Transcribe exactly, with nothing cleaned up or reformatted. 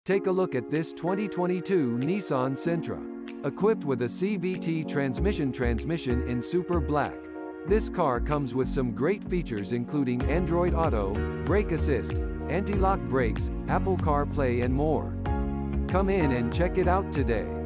Take a look at this twenty twenty-two Nissan Sentra. Equipped with a C V T transmission transmission in Super Black. This car comes with some great features including Android Auto, brake assist, anti-lock brakes, Apple CarPlay and more. Come in and check it out today.